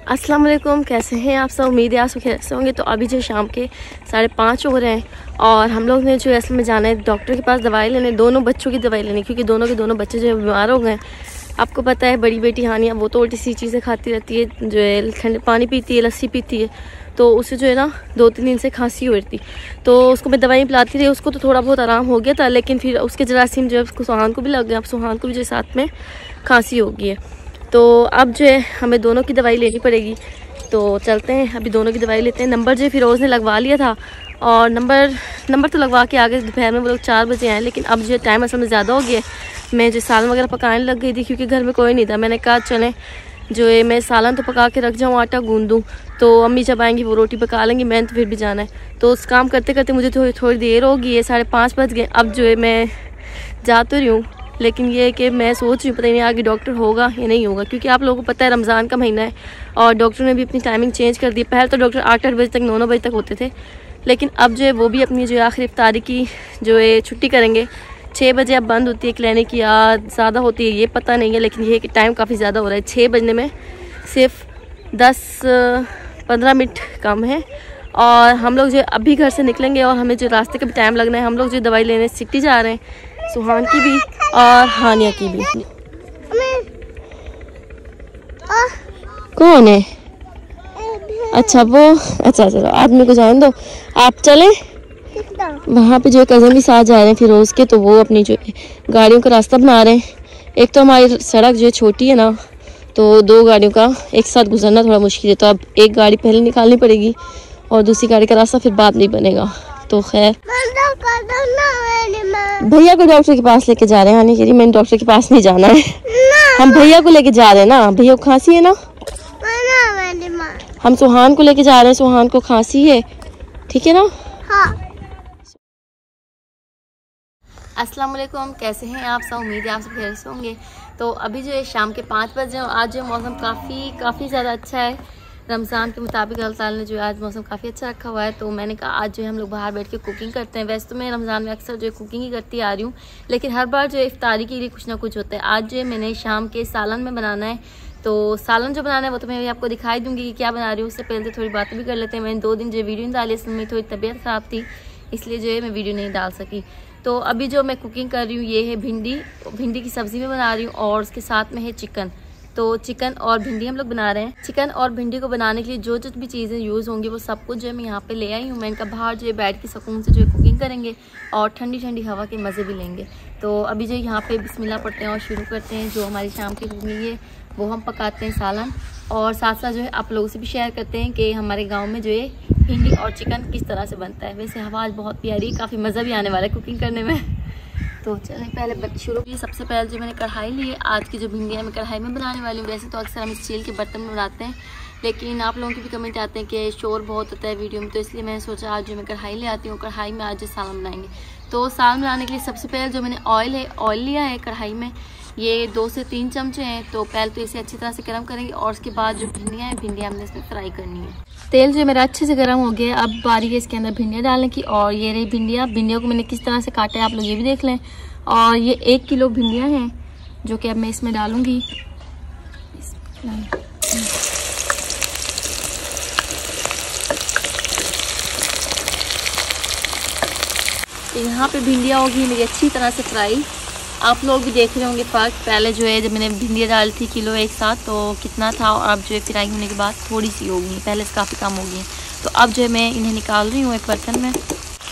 अस्सलाम वालेकुम, कैसे हैं आप सब। उम्मीद है आप सब खैरियत से होंगे। तो अभी जो शाम के 5:30 हो रहे हैं और हम लोग ने जो असल में जाना है डॉक्टर के पास दवाई लेने, दोनों बच्चों की दवाई लेने, क्योंकि दोनों के दोनों बच्चे जो बीमार हो गए हैं। आपको पता है बड़ी बेटी हानिया वो तो उल्टी सी चीज़ें खाती रहती है, जो है ठंडे पानी पीती है, लस्सी पीती है, तो उसे जो है ना 2-3 दिन से खांसी हो रही थी। तो उसको मैं दवाई पिलाती रही, उसको तो थोड़ा बहुत आराम हो गया था, लेकिन फिर उसके जरासीम जो है उसको सुहान को भी लग गया। अब सुहान को भी जो साथ में खांसी हो गई है, तो अब जो है हमें दोनों की दवाई लेनी पड़ेगी। तो चलते हैं अभी दोनों की दवाई लेते हैं। नंबर जो फिरोज़ ने लगवा लिया था और नंबर तो लगवा के आगे दोपहर में वो लोग 4 बजे आए, लेकिन अब जो टाइम असल में ज़्यादा हो गया। मैं जो सालन वगैरह पकाने लग गई थी क्योंकि घर में कोई नहीं था। मैंने कहा चलें जो है मैं सालन तो पका के रख जाऊँ, आटा गूंद दूँ, तो अम्मी जब आएंगी वो रोटी पका लेंगी, मैंने तो फिर भी जाना है। तो उस काम करते करते मुझे थोड़ी देर हो गई है, 5:30 बज गए। अब जो है मैं जा तो रही हूँ, लेकिन ये है कि मैं सोच रही हूँ पता नहीं आगे डॉक्टर होगा या नहीं होगा, क्योंकि आप लोगों को पता है रमज़ान का महीना है और डॉक्टर ने भी अपनी टाइमिंग चेंज कर दी। पहले तो डॉक्टर 8-8 बजे तक 9-9 बजे तक होते थे, लेकिन अब जो है वो भी अपनी जो है आखिरी इफ्तारी की जो है छुट्टी करेंगे। 6 बजे अब बंद होती है क्लिनिक, या ज़्यादा होती है ये पता नहीं है, लेकिन ये है कि टाइम काफ़ी ज़्यादा हो रहा है। 6 बजने में सिर्फ 10-15 मिनट कम है और हम लोग जो अभी घर से निकलेंगे और हमें जो रास्ते का भी टाइम लगना है। हम लोग जो दवाई लेने सिटी जा रहे हैं, सुहान की भी और हानिया की भी। कौन है? अच्छा वो, अच्छा चलो आदमी को जाने दो, आप चलें। वहाँ पे जो कज़न भी साथ जा रहे हैं फिरोज़ के, तो वो अपनी जो गाड़ियों का रास्ता बना रहे हैं। एक तो हमारी सड़क जो है छोटी है ना, तो 2 गाड़ियों का एक साथ गुजरना थोड़ा मुश्किल है, तो अब एक गाड़ी पहले निकालनी पड़ेगी और दूसरी गाड़ी का रास्ता फिर बाद नहीं बनेगा। तो खैर भैया को डॉक्टर के पास लेके जा रहे हैं। कह रही मैंने डॉक्टर के पास नहीं जाना है, हम भैया को लेके जा रहे हैं ना, भैया को खांसी है ना, हम सुहान को लेके जा रहे हैं, सुहान को खांसी है, ठीक है ना। हाँ। अस्सलाम वालेकुम, कैसे हैं आप सब। उम्मीद है आप सब खैरियत से होंगे। तो अभी जो है शाम के 5 बजे, आज जो मौसम काफ़ी ज़्यादा अच्छा है। रमज़ान के मुताबिक अल्लाह ताला ने जो आज मौसम काफ़ी अच्छा रखा हुआ है, तो मैंने कहा आज जो है हम लोग बाहर बैठ के कुकिंग करते हैं। वैसे तो मैं रमज़ान में अक्सर जो है कुकिंग ही करती आ रही हूँ, लेकिन हर बार जो है इफ्तारी के लिए कुछ ना कुछ होता है। आज जो है मैंने शाम के सालन में बनाना है, तो सालन जो बनाना है वो तो मैं आपको दिखाई दूँगी कि क्या बना रही हूँ। उससे पहले थोड़ी बातें भी कर लेते हैं। मैंने 2 दिन जो वीडियो नहीं डाली, असल में थोड़ी तबीयत ख़राब थी, इसलिए जो है मैं वीडियो नहीं डाल सकी। तो अभी जो मैं कुकिंग कर रही हूँ ये है भिंडी की सब्ज़ी में बना रही हूँ और उसके साथ में है चिकन। तो चिकन और भिंडी हम लोग बना रहे हैं। चिकन और भिंडी को बनाने के लिए जो भी चीज़ें यूज़ होंगी वो सब कुछ जो है मैं यहाँ पे ले आई हूँ। मैं इनका बाहर जो है बैठ के सुकून से जो है कुकिंग करेंगे और ठंडी ठंडी हवा के मज़े भी लेंगे। तो अभी जो यहाँ पे बिस्मिल्लाह पढ़ते हैं और शुरू करते हैं। जो हमारी शाम की कुकिंग है वो हम पकाते हैं सालन, और साथ साथ जो है आप लोगों से भी शेयर करते हैं कि हमारे गाँव में जो है भिंडी और चिकन किस तरह से बनता है। वैसे हवा आज बहुत प्यारी, काफ़ी मज़ा भी आने वाला है कुकिंग करने में। तो चलें पहले शुरू की। सबसे पहले जो मैंने कढ़ाई ली है, आज की जो भिंडियाँ मैं कढ़ाई में बनाने वाली हूँ। वैसे तो अक्सर हम स्टील के बर्तन में बनाते हैं, लेकिन आप लोगों के भी कमेंट आते हैं कि शोर बहुत होता है वीडियो में, तो इसलिए मैंने सोचा आज जो मैं कढ़ाई ले आती हूँ, कढ़ाई में आज जो सालन बनाएंगे। तो सालन बनाने के लिए सबसे पहले जो मैंने ऑयल लिया है कढ़ाई में, ये 2 से 3 चमचे हैं। तो पहले तो इसे अच्छी तरह से गर्म करेंगे और उसके बाद जो भिंडियाँ हैं भिंडियाँ हमने इसमें फ्राई करनी है। तेल जो मेरा अच्छे से गर्म हो गया, अब बारी है इसके अंदर भिंडियाँ डालने की। और ये रही भिंडियों को मैंने किस तरह से काटा है आप लोग ये भी देख लें। और ये 1 किलो भिंडियाँ हैं जो कि अब मैं इसमें डालूंगी। तो यहाँ पे भिंडियाँ होगी मेरी अच्छी तरह से फ्राई। आप लोग भी देख रहे होंगे फ़र्क, पहले जो है जब मैंने भिंडियाँ डाली थी किलो एक साथ तो कितना था, और अब जो है फ्राई होने के बाद थोड़ी सी हो गई, पहले से काफ़ी कम हो गई। तो अब जो है मैं इन्हें निकाल रही हूँ एक बर्तन में।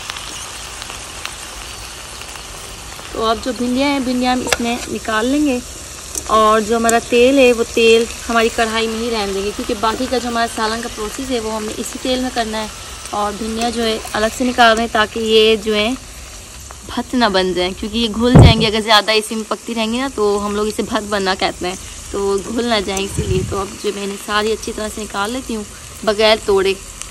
तो अब जो भिंडियाँ हम इसमें निकाल लेंगे, और जो हमारा तेल है वो तेल हमारी कढ़ाई में ही रहने देंगे, क्योंकि बाकी का जो हमारा सालन का प्रोसेस है वो हमने इसी तेल में करना है। और भिंडियाँ जो है अलग से निकाल रहे हैं ताकि ये जो है भत ना बन जाए, क्योंकि ये घुल जाएंगे अगर ज़्यादा इसी में पकती रहेंगी ना, तो हम लोग इसे भत बनना कहते हैं, तो घुल ना जाए इसीलिए। तो अब जो मैंने सारी अच्छी तरह से निकाल लेती हूँ बगैर तोड़े।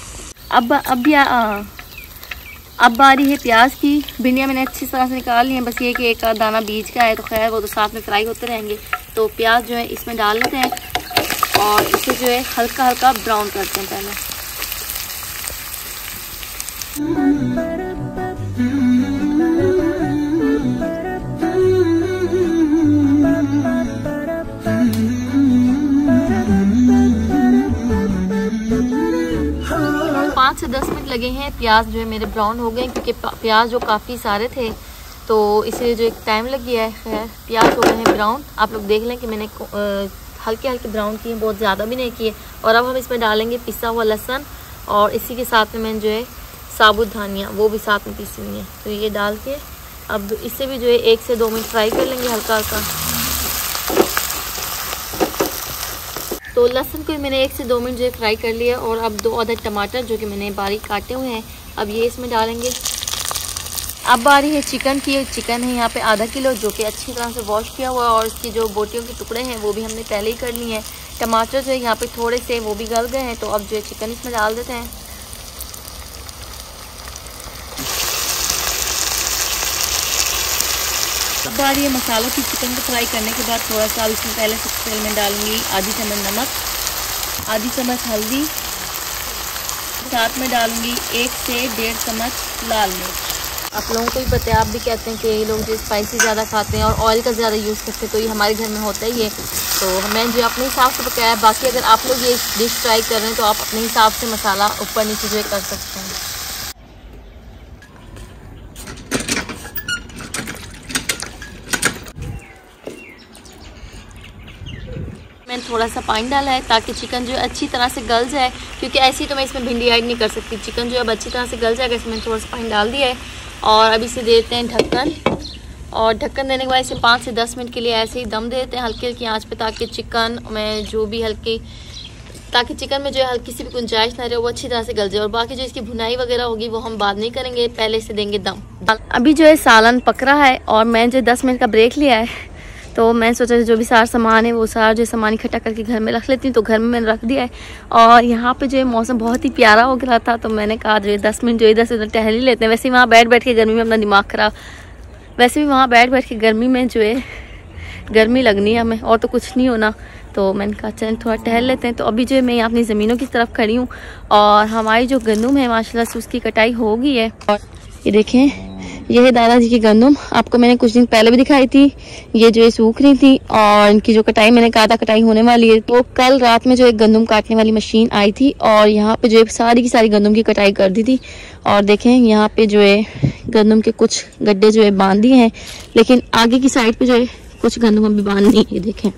अब बारी है प्याज की। भिंडियाँ मैंने अच्छी तरह से निकाल ली हैं, बस ये कि एक दाना बीज का है, तो खैर वो तो साथ में फ्राई होते रहेंगे। तो प्याज जो है इसमें डाल लेते हैं और इसे जो है हल्का हल्का ब्राउन करते हैं पहले। 5 से 10 मिनट लगे हैं। प्याज जो है मेरे ब्राउन हो गए क्योंकि प्याज जो काफ़ी सारे थे तो इसलिए जो एक टाइम लग गया है। खैर प्याज हो गए हैं ब्राउन। आप लोग देख लें कि मैंने हल्के हल्के ब्राउन किए, बहुत ज़्यादा भी नहीं किए। और अब हम इसमें डालेंगे पिसा हुआ लहसुन और इसी के साथ में मैंने जो है साबुत धनिया वो भी साथ में पीसी हुई है। तो ये डाल के अब इससे भी जो है 1 से 2 मिनट फ्राई कर लेंगे हल्का हल्का। तो लहसुन को मैंने 1 से 2 मिनट जो है फ्राई कर लिया। और अब 2 अदद टमाटर जो कि मैंने बारीक काटे हुए हैं अब ये इसमें डालेंगे। अब बारी है चिकन की। चिकन है यहाँ पे आधा किलो जो कि अच्छी तरह से वॉश किया हुआ है और इसकी जो बोटियों के टुकड़े हैं वो भी हमने पहले ही कर लिए हैं। टमाटर जो है यहाँ पे थोड़े से वो भी गल गए हैं। तो अब जो है चिकन इसमें डाल देते हैं। अब बारी है मसालों की। चिकन को फ्राई करने के बाद थोड़ा सा इसमें पहले सबसे पहले मैं डालूंगी आधी चम्मच नमक, आधी चम्मच हल्दी, साथ में डालूंगी 1 से 1.5 चम्मच लाल मिर्च। आप लोगों को भी पता है, आप भी कहते हैं कि ये लोग जो स्पाइसी ज़्यादा खाते हैं और ऑयल का ज़्यादा यूज़ करते हैं, तो ये हमारे घर में होता ही है। तो मैंने जो अपने हिसाब से पकाया है। बाकी अगर आप लोग ये डिश ट्राई कर रहे हैं तो आप अपने हिसाब से मसाला ऊपर नीचे जो कर सकते हैं। मैंने थोड़ा सा पानी डाला है ताकि चिकन जो अच्छी तरह से गल जाए, क्योंकि ऐसे ही तो मैं इसमें भिंडी ऐड नहीं कर सकती। चिकन जो अब अच्छी तरह से गल जाएगा इसमें मैंने थोड़ा सा पानी डाल दिया है। और अब इसे देते हैं ढक्कन। और ढक्कन देने के बाद इसे 5 से 10 मिनट के लिए ऐसे ही दम देते हैं हल्की हल्की आंच पे, ताकि चिकन में जो भी चिकन में जो है हल्की सी भी गुंजाइश ना रहे, वो अच्छी तरह से गल जाए। और बाकी जो इसकी भुनाई वगैरह होगी वो हम बाद नहीं करेंगे, पहले से देंगे दम। अभी जो है सालन पक रहा है और मैं जो 10 मिनट का ब्रेक लिया है। तो मैं सोचा जो भी सारा सामान है वो सारा जो सामान इकट्ठा करके घर में रख लेती हूँ। तो घर में मैंने रख दिया है। और यहाँ पे जो है मौसम बहुत ही प्यारा हो गया था। तो मैंने कहा जो 10 मिनट जो इधर से उधर टहल ही लेते हैं। वैसे ही वहाँ बैठ के गर्मी में अपना दिमाग ख़राब, वैसे भी वहाँ बैठ के गर्मी में जो है गर्मी लगनी है हमें और तो कुछ नहीं होना। तो मैंने कहा चल थोड़ा टहल लेते हैं। तो अभी जो है मैं यहाँ अपनी ज़मीनों की तरफ खड़ी हूँ और हमारी जो गंदम है माशाल्लाह से उसकी कटाई हो गई है। और ये देखें, ये है दादाजी की गंदम। आपको मैंने कुछ दिन पहले भी दिखाई थी। ये जो है सूख रही थी और इनकी जो कटाई मैंने कहा था कटाई होने वाली है। तो कल रात में जो एक गंदम काटने वाली मशीन आई थी और यहाँ पे जो है सारी की सारी गंदम की कटाई कर दी थी। और देखें यहाँ पे जो है गंदम के कुछ गड्ढे जो है बांध दिए हैं, लेकिन आगे की साइड पे जो है कुछ गंदम अभी बांधनी है। देखें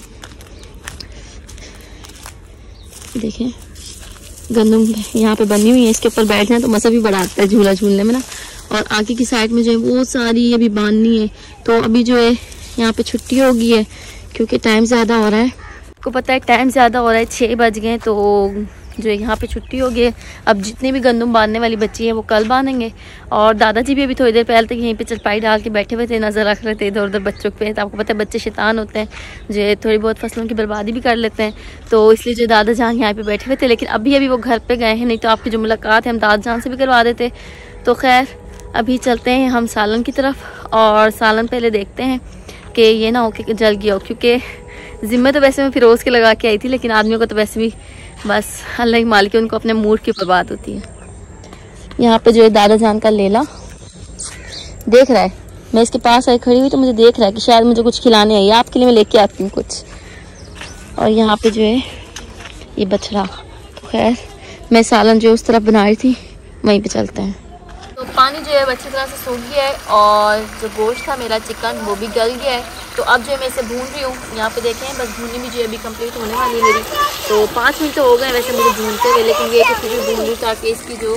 गंदम यहाँ पे बनी हुई है। इसके ऊपर बैठ जाए तो मजा भी बड़ा आता है झूला झूलने में ना। और आगे की साइड में जो है वो सारी अभी बांधनी है। तो अभी जो है यहाँ पे छुट्टी हो गई है क्योंकि टाइम ज़्यादा हो रहा है। आपको पता है टाइम ज़्यादा हो रहा है, 6 बज गए। तो जो है यहाँ पे छुट्टी हो गई है। अब जितनी भी गंदम बांधने वाली बच्ची है वो कल बांधेंगे। और दादाजी भी अभी थोड़ी देर पहले तक यहीं पे चरपाई डाल के बैठे हुए थे, नज़र रख रहे थे इधर उधर बच्चों पे। तो आपको पता है बच्चे शैतान होते हैं, जो है थोड़ी बहुत फसलों की बर्बादी भी कर लेते हैं। तो इसलिए जो दादा जान यहाँ पे बैठे हुए थे, लेकिन अभी वो घर पर गए हैं, नहीं तो आपकी जो मुलाकात है हम दादा जान से भी करवा देते। तो खैर अभी चलते हैं हम सालन की तरफ। और सालन पहले देखते हैं कि ये ना हो कि जल गया हो, क्योंकि ज़िम्मे तो वैसे मैं फिरोज़ के लगा के आई थी, लेकिन आदमियों को तो वैसे भी बस अल्लाह की मालिक है, उनको अपने मूड की ऊपर बात होती है। यहाँ पे जो है दादा जान का लेला देख रहा है। मैं इसके पास आई खड़ी हुई तो मुझे देख रहा है कि शायद मुझे कुछ खिलाने आई, आपके लिए मैं लेके आती हूँ कुछ। और यहाँ पे जो है ये बछड़ा। तो खैर मैं सालन जो उस तरफ बना रही थी वहीं पे चलते हैं। तो पानी जो है अच्छी तरह से सूख गया है और जो गोश्त था मेरा चिकन वो भी गल गया है। तो अब जो है मैं इसे भून रही हूँ। यहाँ पे देखें बस भूनने भी जो है अभी कंप्लीट होने वाली है मेरी। तो 5 मिनट तो हो गए वैसे मुझे भूनते हुए, लेकिन ये फिर भी भून रही ताकि इसकी जो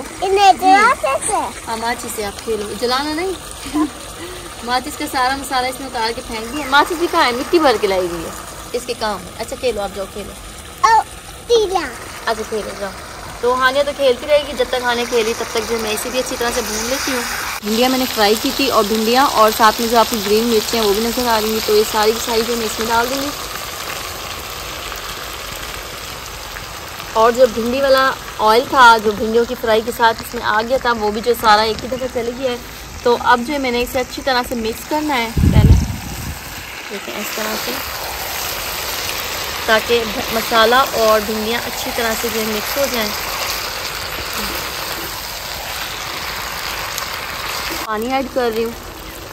माचिस से आप खेलो, जलाना नहीं माचिस का सारा मसाला इसमें उतार के फेंक दिया। माचिस भी कहाँ है, मिट्टी भर के लाई हुई है इसके काम। अच्छा खेलो आप, जाओ खेलो। अच्छा खेलो जाओ। तो हानिया तो खेलती रहेगी जब तक हानिया खेली, तब तक जो मैं इसे भी अच्छी तरह से भून लेती हूँ। भिंडियाँ मैंने फ्राई की थी और भिंडियाँ और साथ में जो आपकी ग्रीन मिर्चें हैं वो भी नज़र आ रही हैं। तो ये सारी की सारी जो मैं इसमें डाल दूँगी। और जो भिंडी वाला ऑयल था जो भिंडियों की फ्राई के साथ इसमें आ गया था वो भी जो सारा एक ही दफ़ा चले गया है। तो अब जो है मैंने इसे अच्छी तरह से मिक्स करना है पहले, देखें इस तरह से, ताकि मसाला और भिंडियाँ अच्छी तरह से जो मिक्स हो जाएं। पानी ऐड कर रही हूँ।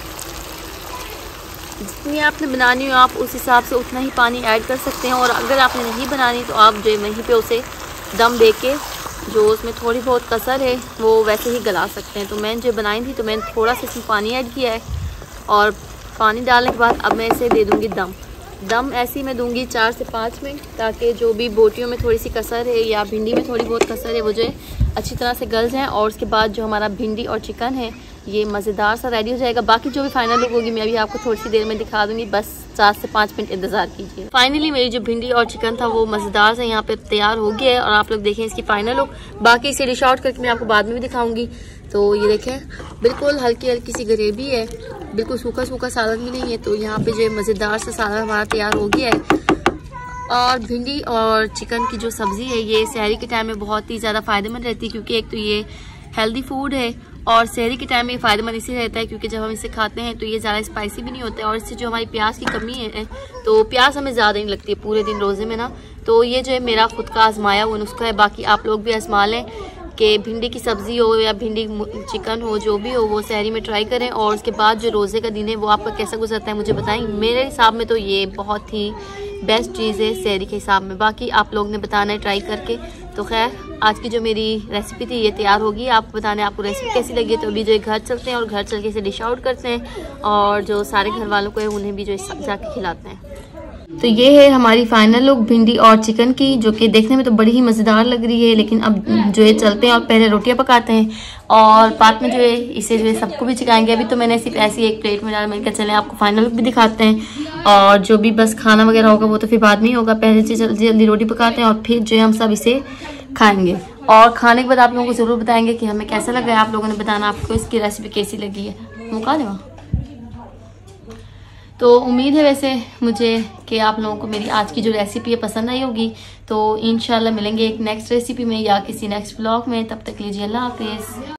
जितनी आपने बनानी हो आप उस हिसाब से उतना ही पानी ऐड कर सकते हैं। और अगर आपने नहीं बनानी तो आप जो है वहीं पे उसे दम दे के जो उसमें थोड़ी बहुत कसर है वो वैसे ही गला सकते हैं। तो मैंने जो बनाई थी तो मैंने थोड़ा सा इसमें पानी ऐड किया है, और पानी डालने के बाद अब मैं इसे दे दूँगी दम ऐसे ही मैं दूंगी 4 से 5 मिनट, ताकि जो भी बोटियों में थोड़ी सी कसर है या भिंडी में थोड़ी बहुत कसर है वो जो है अच्छी तरह से गल जाए। और उसके बाद जो हमारा भिंडी और चिकन है ये मज़ेदार सा रेडी हो जाएगा। बाकी जो भी फाइनल लुक होगी मैं अभी आपको थोड़ी सी देर में दिखा दूंगी, बस 4 से 5 मिनट इंतज़ार कीजिए। फाइनली मेरी जो भिंडी और चिकन था वो मज़ेदार से यहाँ पे तैयार हो गया है, और आप लोग देखें इसकी फाइनल लुक। बाकी इसे डिश आउट करके मैं आपको बाद में भी दिखाऊंगी। तो ये देखें बिल्कुल हल्की हल्की सी ग्रेवी है, बिल्कुल सूखा सूखा सालन भी नहीं है। तो यहाँ पे जो है मज़ेदार सा सालन हमारा तैयार हो गया है। और भिंडी और चिकन की जो सब्ज़ी है ये सहरी के टाइम में बहुत ही ज़्यादा फ़ायदेमंद रहती है, क्योंकि एक तो ये हेल्दी फूड है, और सहरी के टाइम में फ़ायदेमंद इसलिए रहता है क्योंकि जब हम इसे खाते हैं तो ये ज़्यादा स्पाइसी भी नहीं होता है, और इससे जो हमारी प्याज की कमी है तो प्याज हमें ज़्यादा नहीं लगती है पूरे दिन रोज़े में ना। तो ये जो है मेरा खुद का आजमाया हुआ नुस्खा है। बाकी आप लोग भी आजमा लें कि भिंडी की सब्ज़ी हो या भिंडी चिकन हो, जो भी हो वो सहरी में ट्राई करें। और उसके बाद जो रोज़े का दिन है वो आपका कैसा गुजरता है मुझे बताएं। मेरे हिसाब में तो ये बहुत ही बेस्ट चीज़ है सहरी के हिसाब में। बाकी आप लोग ने बताना है ट्राई करके। तो खैर आज की जो मेरी रेसिपी थी ये तैयार होगी, आपको बताना है आपको रेसिपी कैसी लगी। तो अभी जो है घर चलते हैं और घर चल के इसे डिश आउट करते हैं, और जो सारे घर वालों को है उन्हें भी जो है जाके खिलाते हैं। तो ये है हमारी फाइनल लुक भिंडी और चिकन की, जो कि देखने में तो बड़ी ही मज़ेदार लग रही है। लेकिन अब जो है चलते हैं और पहले रोटियां पकाते हैं, और बाद में जो है इसे जो है सबको भी चिकाएंगे। अभी तो मैंने सिर्फ ऐसी एक प्लेट में डाला, मैंने कहा चलें आपको फाइनल लुक भी दिखाते हैं। और जो भी बस खाना वगैरह होगा वो तो फिर बाद में ही होगा, पहले से जल्दी जल्दी रोटी पकाते हैं और फिर जो है हम सब इसे खाएंगे। और खाने के बाद आप लोगों को ज़रूर बताएंगे कि हमें कैसा लगा है। आप लोगों ने बताना आपको इसकी रेसिपी कैसी लगी है। मुका देवा तो उम्मीद है वैसे मुझे कि आप लोगों को मेरी आज की जो रेसिपी है पसंद आई होगी। तो इंशाल्लाह मिलेंगे एक नेक्स्ट रेसिपी में या किसी नेक्स्ट व्लॉग में। तब तक लीजिए अल्लाह हाफिज़।